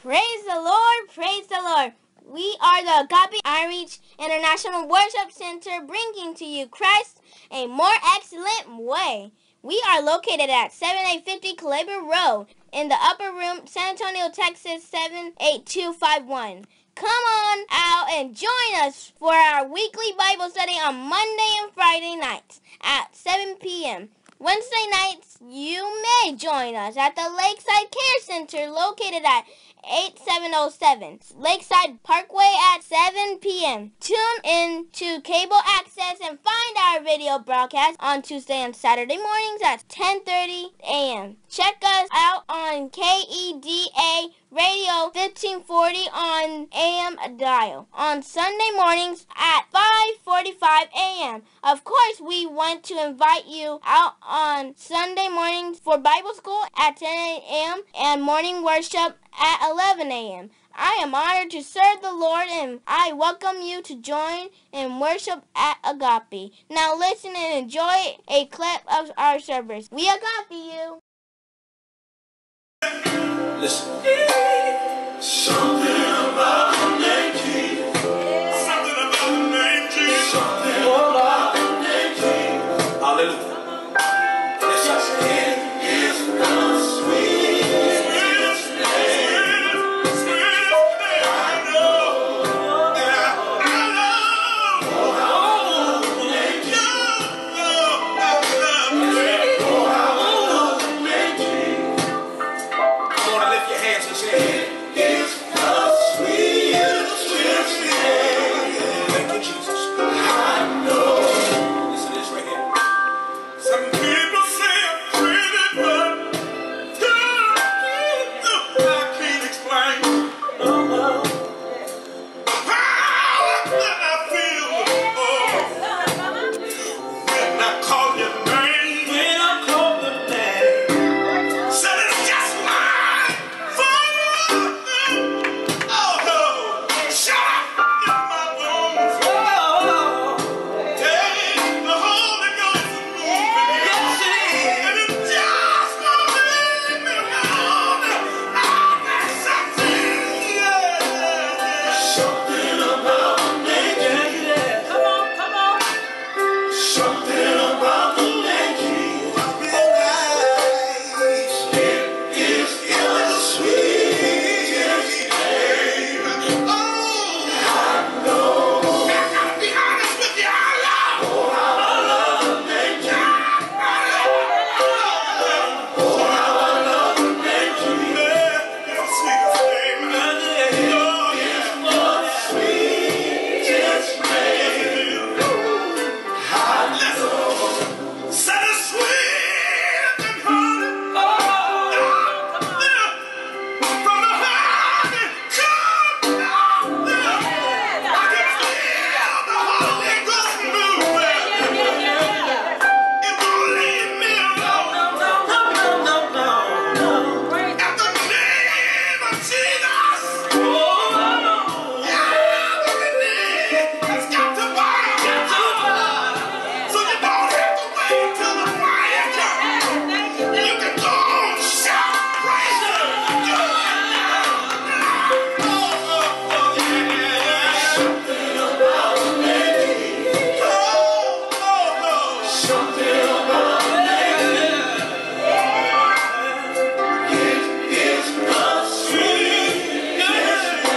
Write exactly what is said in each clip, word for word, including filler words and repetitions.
Praise the Lord, praise the Lord. We are the Agape Outreach International Worship Center, bringing to you Christ a more excellent way. We are located at seventy-eight fifty Calabar Road in the Upper Room, San Antonio, Texas seven eight two five one. Come on out and join us for our weekly Bible study on Monday and Friday nights at seven p m Wednesday nights, you may join us at the Lakeside Care Center located at eighty-seven oh seven Lakeside Parkway at seven p m Tune in to cable access and find our video broadcast on Tuesday and Saturday mornings at ten thirty a m Check us out on K E D A Radio fifteen forty on A M dial on Sunday mornings at five forty-five a m Of course, we want to invite you out on Sunday mornings for Bible school at ten a m and morning worship at eleven a m I am honored to serve the Lord, and I welcome you to join in worship at Agape. Now listen and enjoy a clip of our service. We Agape you. Listen. Something about the name Jesus. Something about the name Jesus. Something about the name Jesus. Hallelujah. Yes, I said it is the sweetest name. Sweetest name I know. Yeah, I know. Oh, the name Jesus. Oh, I love it. Oh, I love the name Jesus. Come on and lift your hands and say it. It's the sweetest, sweetest name. Thank you, Jesus. I know. Listen to this right here. Some people say I'm crazy, but I can't explain the power that I feel. Oh, when I call your name, when I call the name, said it's just like fire. Oh, no. Shut up in my bones. Oh, hey, the Holy Ghost is moving. Yes, it is. And it just won't leave me alone. I got something, yeah. Something about the name Jesus. Come on, come on. Something about the name Jesus. It is the sweetest name. Oh, I know. I gotta be honest with you, I love. Oh, how I love the name Jesus. I love. Oh, how I love the name Jesus. It's the sweetest name. Oh, it's the sweetest name. I know. Said it's sweet and honey. Oh, from the honey come down. I can feel the Holy Ghost moving. It won't leave me alone. At the name of Jesus. Oh, every knee has got to bow. So you don't have to wait till the fire comes. You can go on, shout, praise Him. Do it now. Oh, oh, oh, yeah. Something about the name. Oh, oh, oh. Something about the name. It is the sweetest name.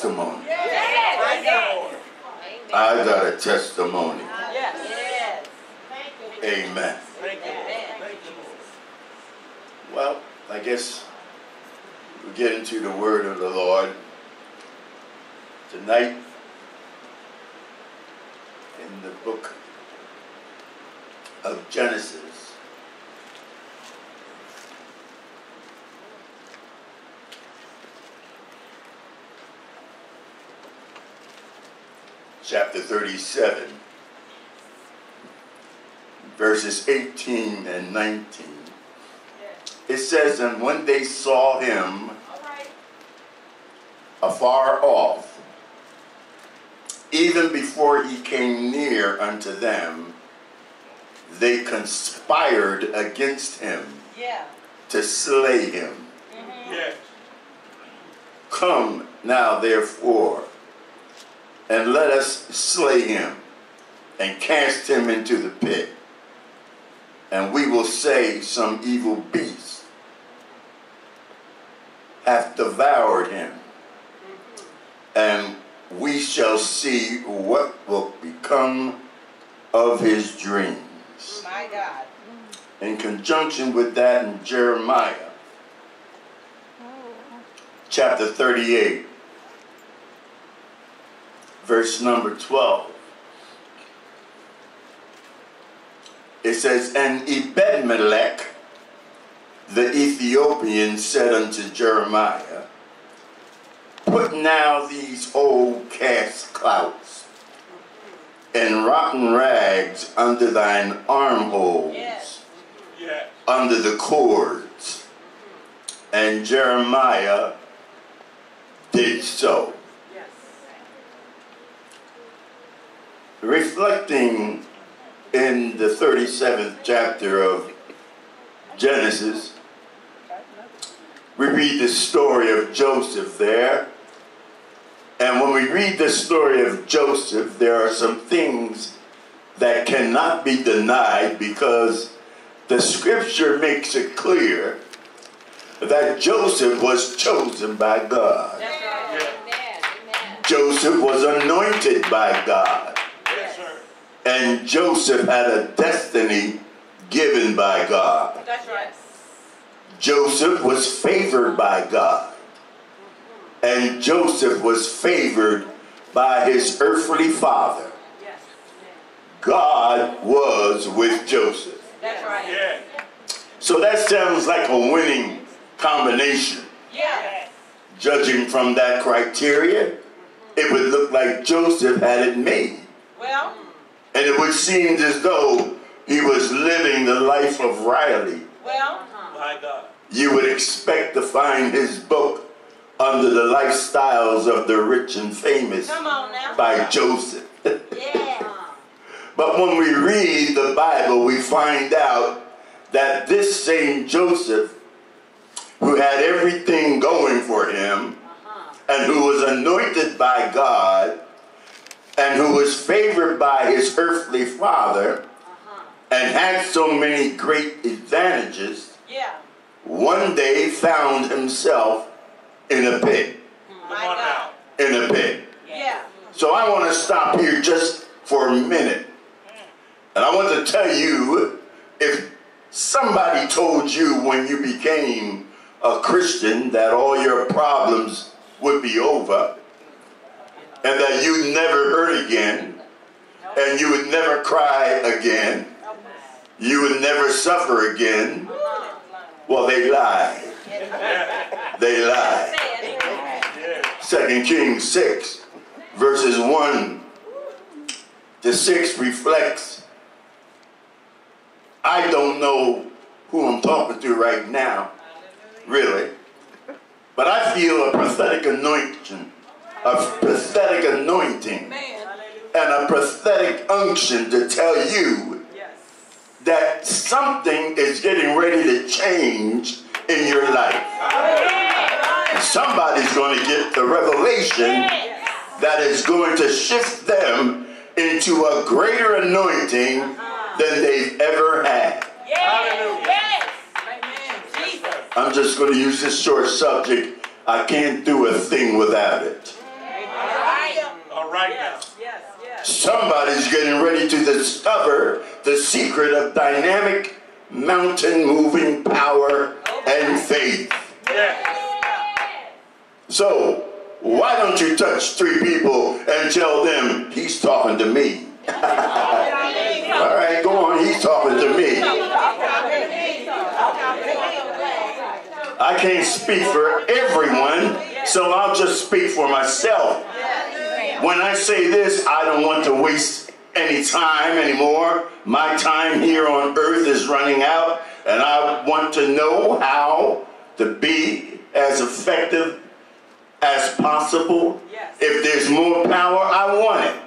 testimony. I got a testimony. Amen. Well, I guess we get into the word of the Lord tonight in the book of Genesis. Chapter thirty-seven, verses eighteen and nineteen. It says, and when they saw him afar off, even before he came near unto them, they conspired against him yeah. to slay him. Mm-hmm. Yes. Come now, therefore, and let us slay him and cast him into the pit. And we will say some evil beast hath devoured him. And we shall see what will become of his dreams. My God. In conjunction with that, in Jeremiah, chapter thirty-eight, verse number twelve. It says, and Ebed-melech, the Ethiopian, said unto Jeremiah, put now these old cast clouts and rotten rags under thine armholes, yes. Yes. under the cords. And Jeremiah did so. Yes. Reflecting in the thirty-seventh chapter of Genesis, we read the story of Joseph there. And when we read the story of Joseph, there are some things that cannot be denied, because the scripture makes it clear that Joseph was chosen by God. That's right. Yeah. Joseph was anointed by God. Yes, sir. And Joseph had a destiny given by God. That's right. Joseph was favored by God. And Joseph was favored by his earthly father. Yes. God was with Joseph. That's right. Yeah. So that sounds like a winning combination. Yeah. Judging from that criteria, it would look like Joseph had it made. Well. And it would seem as though he was living the life of Riley. Well. My God. You would expect to find his book under the lifestyles of the rich and famous by Joseph. Yeah. But when we read the Bible, we find out that this same Joseph, who had everything going for him, uh-huh. and who was anointed by God, and who was favored by his earthly father, uh-huh. and had so many great advantages, yeah. one day found himself in a pit. My God. In a pit. Yeah. So I want to stop here just for a minute. And I want to tell you, if somebody told you when you became a Christian that all your problems would be over, and that you'd never hurt again, and you would never cry again, you would never suffer again, well, they lied. They lied. Second Kings six, verses one to six reflects, I don't know who I'm talking to right now, really, but I feel a prophetic anointing, a prophetic anointing, and a prophetic unction to tell you that something is getting ready to change in your life. Somebody's going to get the revelation that is going to shift them into a greater anointing than they've ever had. I'm just going to use this short subject. I can't do a thing without it. Somebody's getting ready to discover the secret of dynamic, mountain-moving power and faith. So, why don't you touch three people and tell them, he's talking to me? All right, go on, he's talking to me. I can't speak for everyone, so I'll just speak for myself. When I say this, I don't want to waste any time anymore. My time here on earth is running out, and I want to know how to be as effective as possible. If there's more power, I want it.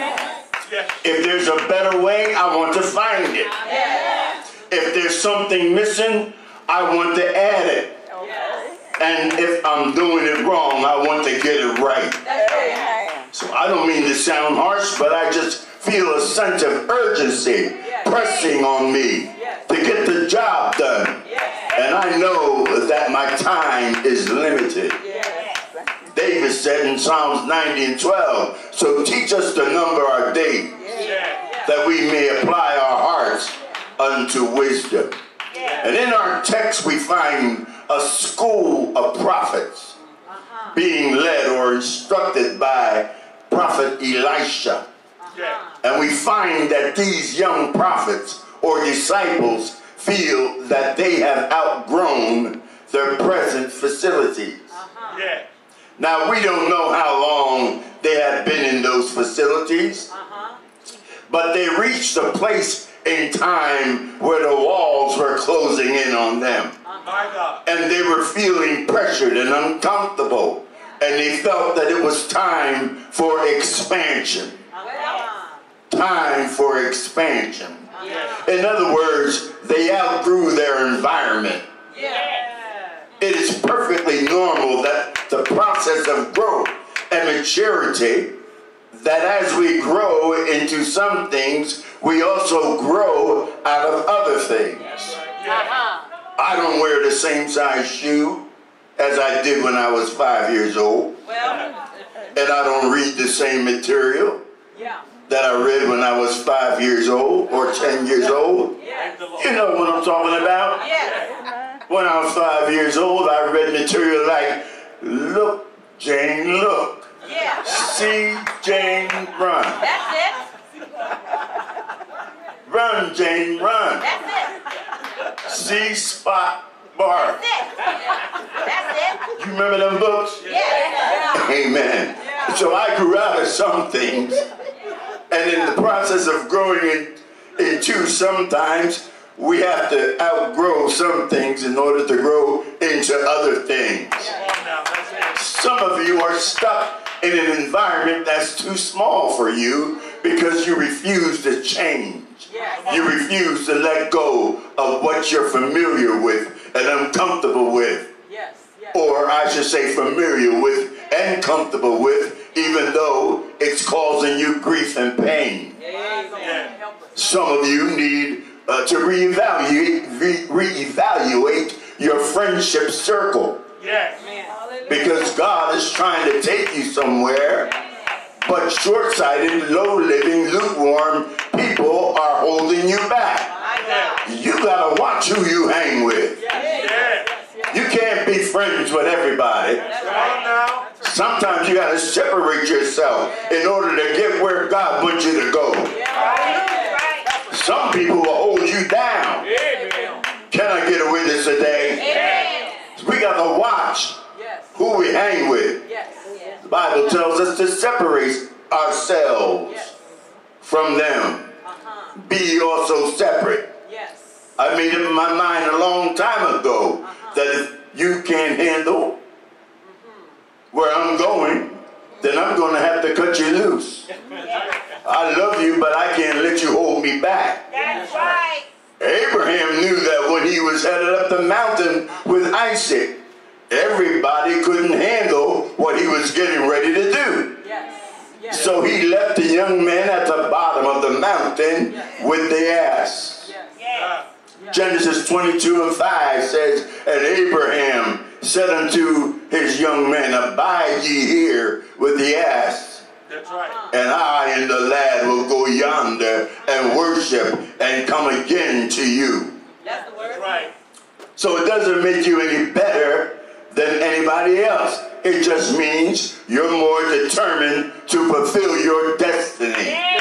If there's a better way, I want to find it. If there's something missing, I want to add it. And if I'm doing it wrong, I want to get it right. So I don't mean to sound harsh, but I just feel a sense of urgency pressing on me to get the job done. And I know that my time is limited. David said in Psalms ninety and twelve, so teach us to number our days, that we may apply our hearts unto wisdom. And in our text we find a school of prophets being led or instructed by prophet Elisha. And we find that these young prophets or disciples feel that they have outgrown their present facilities. Now, we don't know how long they had been in those facilities, but they reached a place in time where the walls were closing in on them. And they were feeling pressured and uncomfortable, and they felt that it was time for expansion. Time for expansion. In other words, they outgrew their environment. It is perfectly normal that the process of growth and maturity, that as we grow into some things, we also grow out of other things. I don't wear the same size shoe as I did when I was five years old. And I don't read the same material that I read when I was five years old or ten years old. You know what I'm talking about? When I was five years old, I read material like, look, Jane, look. See, Jane, run. That's it. Run, Jane, run. That's it. See, Spot, bark. That's it. That's it. You remember them books? Yeah. Amen. So I grew out of some things, and in the process of growing in, into sometimes, we have to outgrow some things in order to grow into other things. Some of you are stuck in an environment that's too small for you because you refuse to change. You refuse to let go of what you're familiar with and uncomfortable with. Or I should say familiar with and comfortable with, even though it's causing you grief and pain. Some of you need Uh, to reevaluate, re reevaluate your friendship circle. Yes. Because God is trying to take you somewhere, but short-sighted, low-living, lukewarm people are holding you back. You gotta watch who you hang with. You can't be friends with everybody. Sometimes you gotta separate yourself in order to get where God wants you to go. Some people will hold you down. Amen. Can I get a witness today? Amen. We got to watch yes. who we hang with. Yes. Yes. The Bible tells us to separate ourselves yes. from them. Uh-huh. Be also separate. Yes. I made up my mind a long time ago uh-huh. that if you can't handle mm-hmm. where I'm going, then I'm going to have to cut you loose. I love you, but I can't let you hold me back. That's right. Abraham knew that when he was headed up the mountain with Isaac, everybody couldn't handle what he was getting ready to do. Yes. Yes. So he left the young man at the bottom of the mountain yes. with the ass. Yes. Yes. Yes. Genesis twenty-two and five says, and Abraham said unto his young men, abide ye here with the ass, That's right. And I and the lad will go yonder and worship and come again to you. That's the word. That's right. So it doesn't make you any better than anybody else. It just means you're more determined to fulfill your destiny.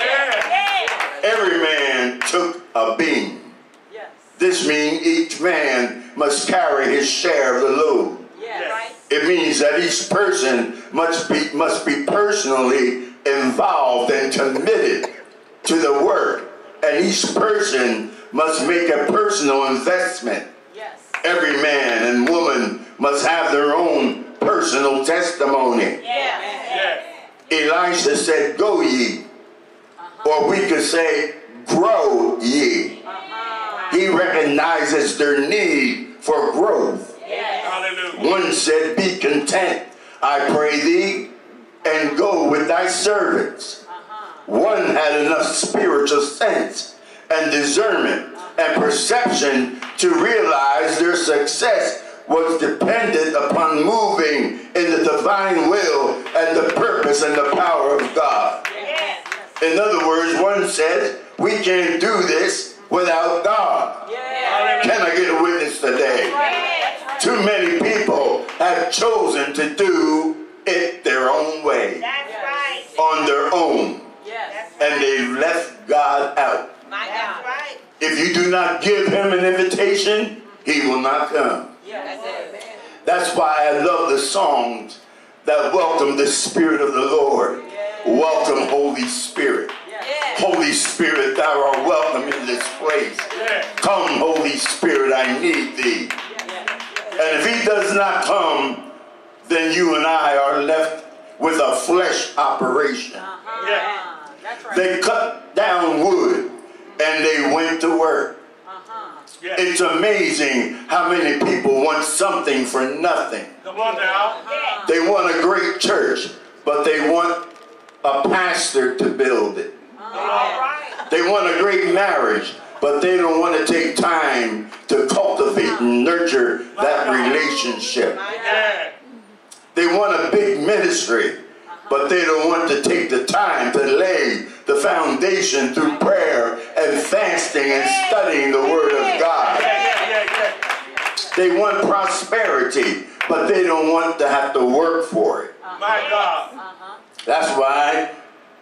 Yeah. Every man took a beam. Yes. This means each man must carry his share of the load. Yes. Right. It means that each person must be, must be personally involved and committed to the work. And each person must make a personal investment. Yes. Every man and woman must have their own personal testimony. Yes. Yeah. Elisha said, go ye. Uh-huh. Or we could say, grow ye. Uh-huh. He recognizes their need for growth. Yes. Hallelujah. One said, be content, I pray thee, and go with thy servants. Uh-huh. One had enough spiritual sense and discernment and perception to realize their success was dependent upon moving in the divine will and the purpose and the power of God. Yes. In other words, one says, we can't do this without God. Yes. Can I get a witness today? Yes. Too many people have chosen to do it their own way, That's right. on their own, Yes. and they left God out. My God. Right. If you do not give him an invitation, he will not come. Yes. That's it. That's why I love the songs that welcome the Spirit of the Lord. Welcome, Holy Spirit. Yes. Holy Spirit, thou art welcome in this place. Yeah. Come, Holy Spirit, I need thee. And if he does not come, then you and I are left with a flesh operation. Uh-huh. Yeah. That's right. They cut down wood and they went to work. Uh-huh. Yeah. It's amazing how many people want something for nothing. Come on now. Yeah. They want a great church, but they want a pastor to build it. All right. They want a great marriage, but they don't want to take time to cultivate and nurture that relationship. Yeah. They want a big ministry, but they don't want to take the time to lay the foundation through prayer and fasting and studying the Word of God. Yeah, yeah, yeah. They want prosperity, but they don't want to have to work for it. My God. Uh-huh. That's why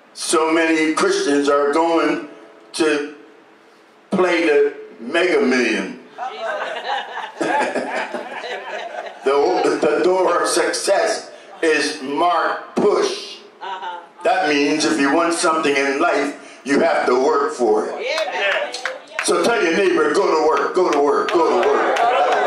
so many Christians are going to play the Mega Million. the, the door of success is marked push. Uh-huh. That means if you want something in life, you have to work for it. Yeah. So tell your neighbor, go to work, go to work, go to work.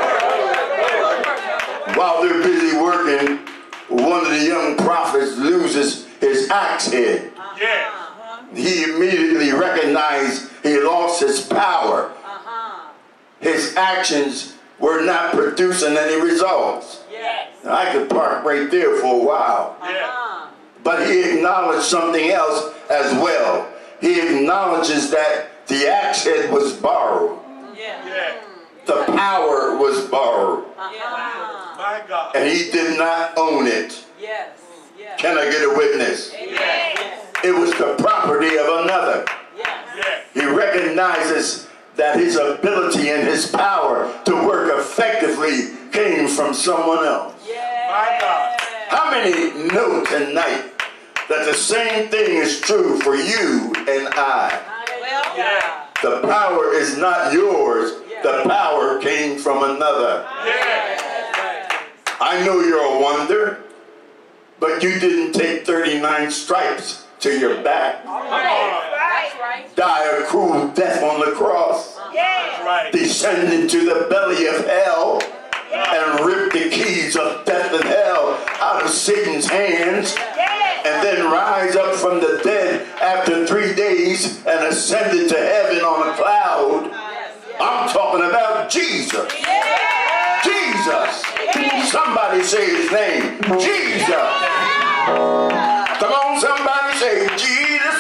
While they're busy working, one of the young prophets loses his axe head. Yeah. He immediately recognized he lost his power. Uh-huh. His actions were not producing any results. Yes. Now, I could park right there for a while. Yeah. Uh-huh. But he acknowledged something else as well. He acknowledges that the axe head was borrowed. Yeah. Yeah. The power was borrowed. Uh-huh. My God. And he did not own it. Yes. Yes. Can I get a witness? Yes. It was the property of another. Yes. Yeah. He recognizes that his ability and his power to work effectively came from someone else. Yes. My God. How many know tonight that the same thing is true for you and I? Well, Yeah. The power is not yours. The power came from another. Yeah. I know you're a wonder, but you didn't take thirty-nine stripes to your back, Come on. That's right. die a cruel death on the cross, That's right. descend into the belly of hell, and rip the keys of death and hell out of Satan's hands, and then rise up from the dead after three days and ascended to heaven on a cloud. I'm talking about Jesus. Jesus. Somebody say his name. Jesus. Come on, somebody say Jesus.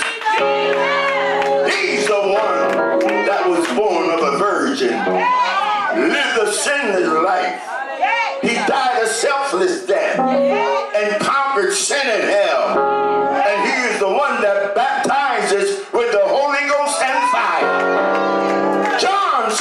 He's the one that was born of a virgin, lived a sinless life. He died a selfless death and conquered sin and hell. And he is the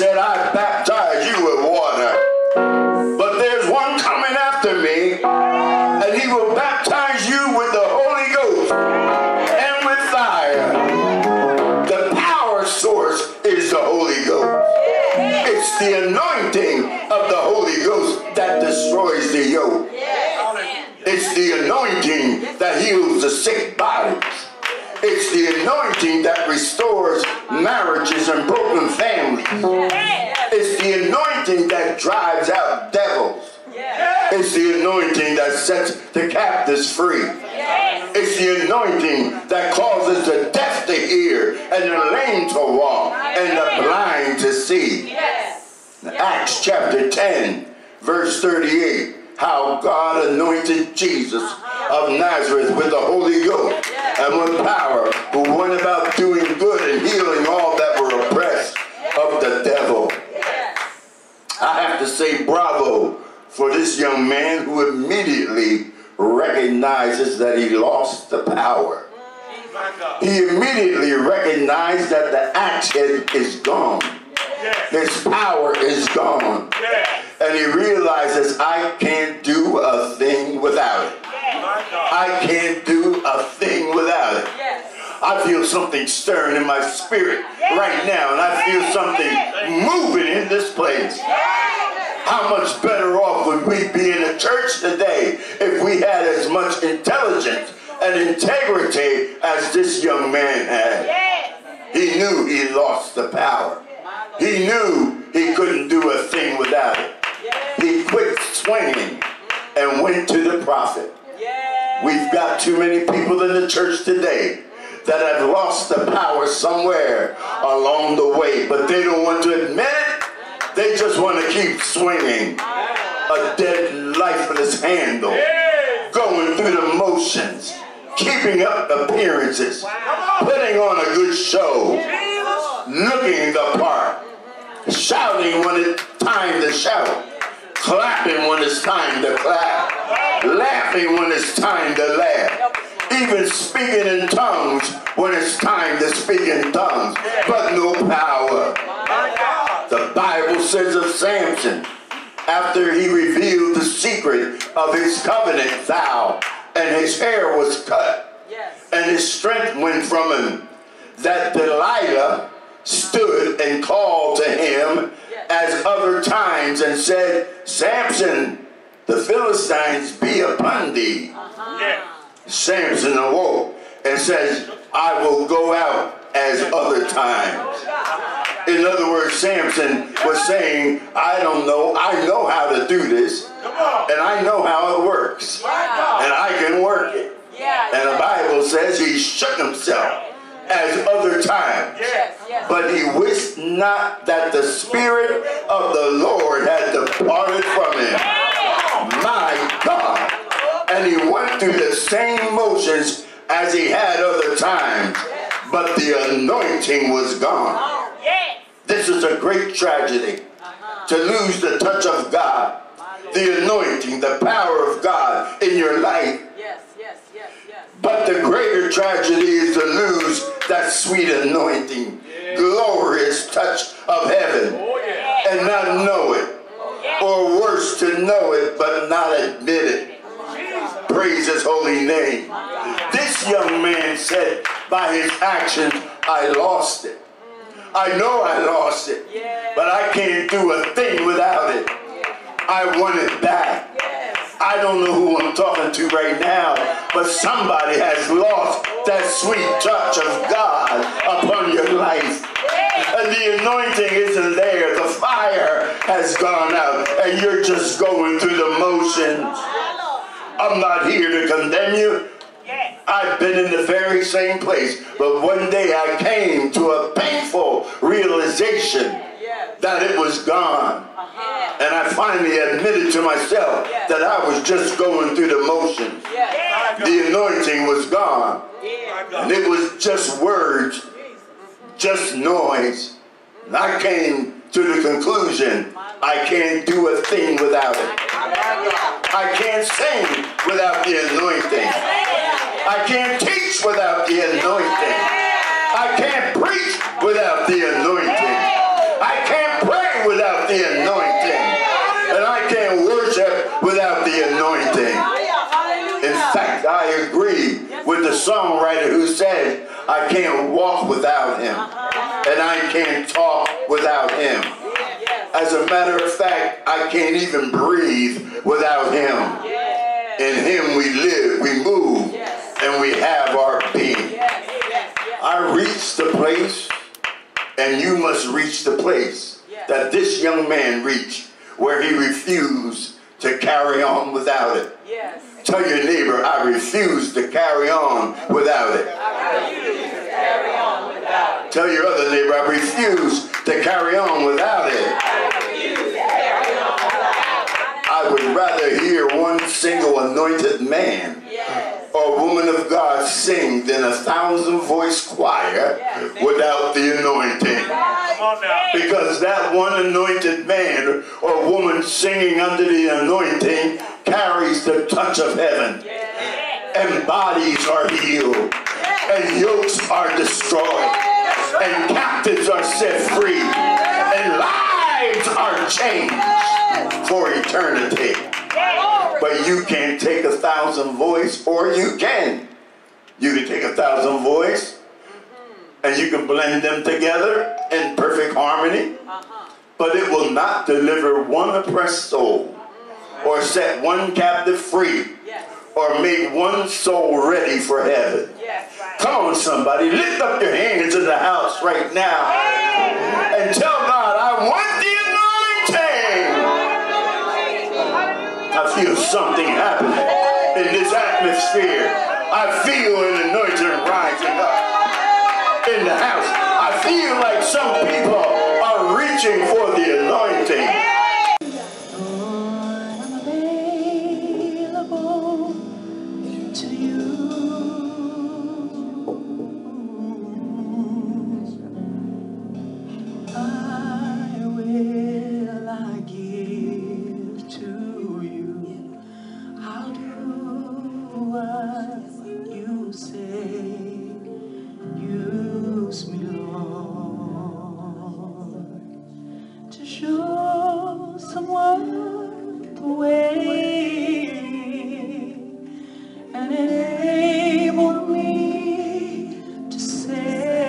said, I baptize you with water. But there's one coming after me, and he will baptize you with the Holy Ghost and with fire. The power source is the Holy Ghost. It's the anointing of the Holy Ghost that destroys the yoke. It's the anointing that heals the sick bodies. It's the anointing that restores marriages and broken families. It's the anointing that drives out devils. It's the anointing that sets the captives free. It's the anointing that causes the deaf to hear and the lame to walk and the blind to see. Acts chapter ten, verse thirty-eight. How God anointed Jesus of Nazareth with the Holy Ghost and with power, who went about doing good and healing all that were oppressed of the devil. I have to say bravo for this young man who immediately recognizes that he lost the power. He immediately recognized that the axe head is gone. His power is gone. And he realizes, I can't do a thing without it. I can't do a thing without it. I feel something stirring in my spirit right now, and I feel something moving in this place. How much better off would we be in the church today if we had as much intelligence and integrity as this young man had? He knew he lost the power. He knew he couldn't do a thing without it. He quit swinging and went to the prophet. We've got too many people in the church today that have lost the power somewhere along the way, but they don't want to admit it. They just want to keep swinging a dead lifeless handle, going through the motions, keeping up appearances, putting on a good show, looking the part, shouting when it's time to shout, clapping when it's time to clap, laughing when it's time to laugh, even speaking in tongues when it's time to speak in tongues, but no power. The Bible says of Samson, after he revealed the secret of his covenant vow, and his hair was cut, and his strength went from him, that Delilah stood and called to him as other times and said, Samson, the Philistines be upon thee. Uh-huh. Samson awoke and says, I will go out as other times. In other words, Samson was saying, I don't know, I know how to do this, and I know how it works, and I can work it. And the Bible says he shook himself as other times, but he wished not that the Spirit of the Lord had departed from him. My God. And he went through the same motions as he had other times, but the anointing was gone. This is a great tragedy, to lose the touch of God, the anointing, the power of God in your life. But the greater tragedy is to lose that sweet anointing, glorious touch of heaven, and not know it. Or worse, to know it but not admit it. Praise his holy name. This young man said by his actions, I lost it. I know I lost it, but I can't do a thing without it. I want it back. I don't know who I'm talking to right now, but somebody has lost that sweet touch of God upon your life. And the anointing isn't there. The fire has gone out, and you're just going through the motions. I'm not here to condemn you. I've been in the very same place, but one day I came to a painful realization that it was gone. And I finally admitted to myself that I was just going through the motions. The anointing was gone. And it was just words, just noise. And I came to the conclusion, I can't do a thing without it. I can't sing without the anointing. I can't teach without the anointing. I can't preach without the anointing. I can't pray I agree with the songwriter who said, I can't walk without him, and I can't talk without him. As a matter of fact, I can't even breathe without him. In him we live, we move, and we have our being. I reached the place, and you must reach the place that this young man reached, where he refused to carry on without it. Yes. Tell your neighbor, I refuse to carry on without it. I refuse to carry on without it. Tell your other neighbor, I refuse to carry on without it. I refuse to carry on without it. I would rather hear one single anointed man Yes. or woman of God sing than a thousand voice choir without the anointing. Because that one anointed man or woman singing under the anointing carries the touch of heaven. And bodies are healed. And yokes are destroyed. And captives are set free. And lives are changed for eternity. But you can take a thousand voice, or you can. You can take a thousand voice, and you can blend them together in perfect harmony. But it will not deliver one oppressed soul, or set one captive free, or make one soul ready for heaven. Come on, somebody, lift up your hands in the house right now and tell God, I want the anointing. I feel something happening in this atmosphere. I feel an anointing rising up in the house. I feel like some people are reaching for the anointing. Lord, I'm available to you. I will, I give to you. I'll do what you say. Use me, Lord, to show someone the way and enable me to say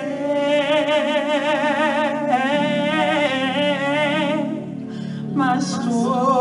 my story.